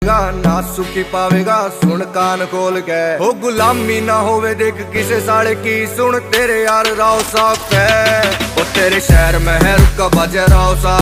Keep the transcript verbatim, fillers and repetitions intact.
ना सुखी पावेगा सुन कान खोल के, हो गुलामी ना होवे देख किसे साले की, सुन तेरे यार राव साहब है, ओ तेरे शहर में है रुका बजे राव साहब।